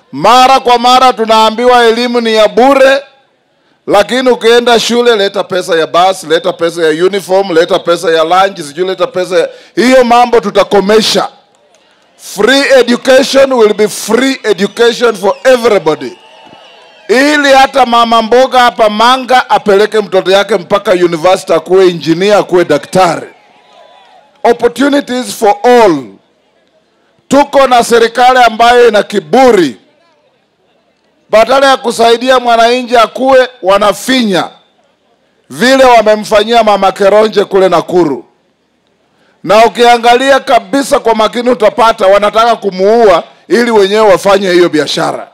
Mara kwa mara tunaambiwa elimu ni ya bure, lakini ukienda shule leta pesa ya bus, leta pesa ya uniform, leta pesa ya lunch, sijui leta pesa ya... Hiyo mambo tutakomesha. Free education will be free education for everybody. Ili hata mama mboga hapa Manga apeleke mtoto yake mpaka university akuwe engineer, akuwe daktari. Opportunities for all. Tuko na serikali ambayo ina kiburi. Badala ya kusaidia mwananchi akue, wanafinya. Vile wamemfanyia Mama Keronje kule Nakuru. Na ukiangalia kabisa kwa makini utapata wanataka kumuua ili wenyewe wafanye hiyo biashara.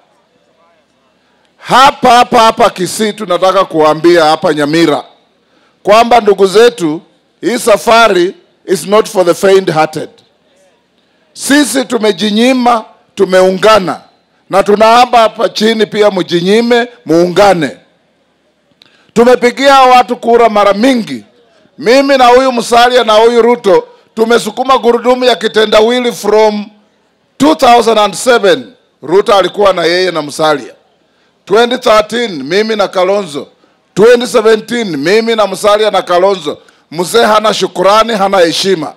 Hapa Kisii tunataka kuambia hapa Nyamira kwamba ndugu zetu, hii safari is not for the faint-hearted. Sisi tumejinyima, tumeungana, na tunaomba hapa chini pia mjinyime, muungane. Tumepigia watu kura mara mingi. Mimi na huyu Musalia na huyu Ruto tumesukuma gurudumu ya kitendawili from 2007. Ruto alikuwa na yeye na Musalia. 2013 mimi na Kalonzo. 2017 mimi na Musalia na Kalonzo. Mzee hana shukurani, hana heshima.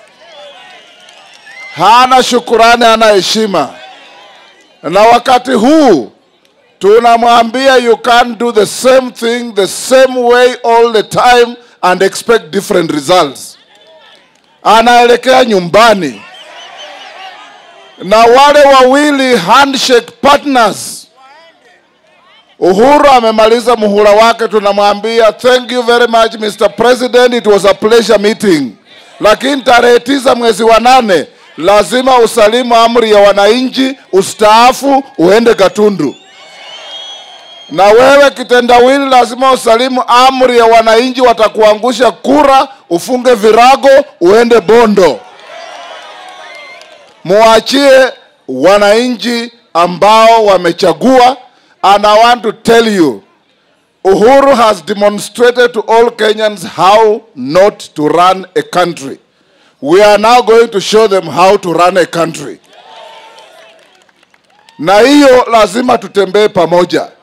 Hana shukurani, hana heshima. Na wakati huu tunamwambia you can't do the same thing the same way all the time and expect different results. Anaelekea nyumbani. Na wale wawili handshake partners. Uhuru amemaliza muhula wake, tunamwambia thank you very much Mr. President, it was a pleasure meeting. Lakini tarehe 9 mwezi wa 8 lazima usalimu amri ya wananchi, ustaafu, uende Gatundu. Na wewe kitendawili lazima usalimu amri ya wananchi, watakuangusha kura, ufunge virago, uende Bondo. Muachie wananchi ambao wamechagua. And I want to tell you, Uhuru has demonstrated to all Kenyans how not to run a country. We are now going to show them how to run a country. Na hiyo lazima tutembee pamoja.